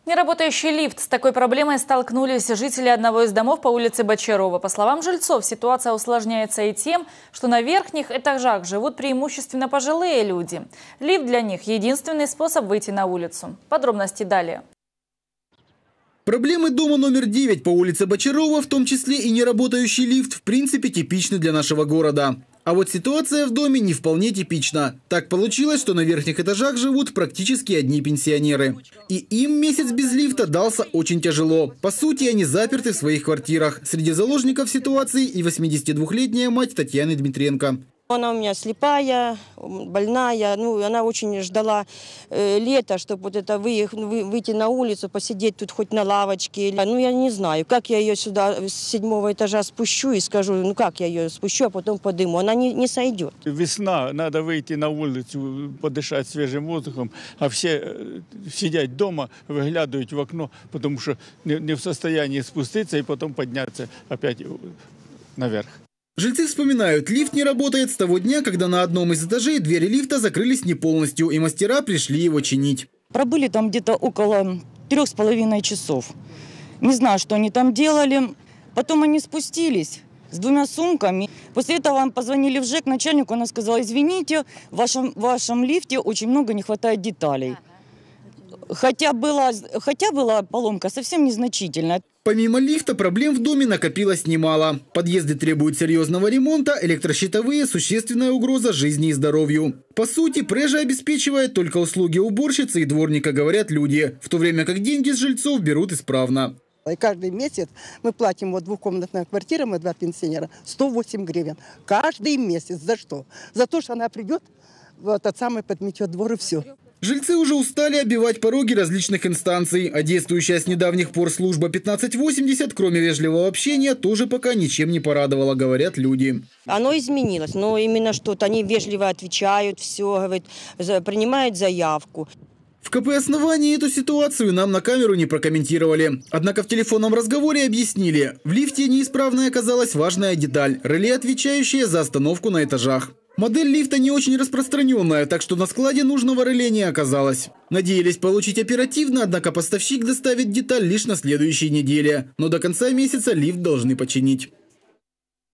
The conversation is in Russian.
Неработающий лифт. С такой проблемой столкнулись жители одного из домов по улице Бочарова. По словам жильцов, ситуация усложняется и тем, что на верхних этажах живут преимущественно пожилые люди. Лифт для них – единственный способ выйти на улицу. Подробности далее. Проблемы дома номер 9 по улице Бочарова, в том числе и неработающий лифт, в принципе типичны для нашего города. А вот ситуация в доме не вполне типична. Так получилось, что на верхних этажах живут практически одни пенсионеры. И им месяц без лифта дался очень тяжело. По сути, они заперты в своих квартирах. Среди заложников ситуации и 82-летняя мать Татьяны Дмитренко. Она у меня слепая, больная, она очень ждала лета, чтобы вот это выйти на улицу, посидеть тут хоть на лавочке. Я не знаю, как я ее сюда с 7-го этажа спущу и скажу, как я ее спущу, а потом подыму. Она не сойдет. Весна, надо выйти на улицу, подышать свежим воздухом, а все сидят дома, выглядывают в окно, потому что не в состоянии спуститься и потом подняться опять наверх. Жильцы вспоминают, лифт не работает с того дня, когда на одном из этажей двери лифта закрылись не полностью, и мастера пришли его чинить. Пробыли там где-то около 3,5 часов. Не знаю, что они там делали. Потом они спустились с 2 сумками. После этого позвонили в ЖЭК начальнику, она сказала: извините, в вашем лифте очень много не хватает деталей. Хотя была поломка совсем незначительная. Помимо лифта, проблем в доме накопилось немало. Подъезды требуют серьезного ремонта, электрощитовые – существенная угроза жизни и здоровью. По сути, Прежа обеспечивает только услуги уборщицы и дворника, говорят люди, в то время как деньги с жильцов берут исправно. И каждый месяц мы платим, вот двухкомнатная квартира, мы 2 пенсионера, 108 гривен. Каждый месяц. За что? За то, что она придет, вот тот самый подметет двор и все. Жильцы уже устали оббивать пороги различных инстанций, а действующая с недавних пор служба 1580, кроме вежливого общения, тоже пока ничем не порадовала, говорят люди. Оно изменилось, но именно что-то они вежливо отвечают, все, говорят, принимают заявку. В КП «Основание» эту ситуацию нам на камеру не прокомментировали. Однако в телефонном разговоре объяснили, в лифте неисправной оказалась важная деталь – реле, отвечающее за остановку на этажах. Модель лифта не очень распространенная, так что на складе нужного реле не оказалось. Надеялись получить оперативно, однако поставщик доставит деталь лишь на следующей неделе. Но до конца месяца лифт должны починить.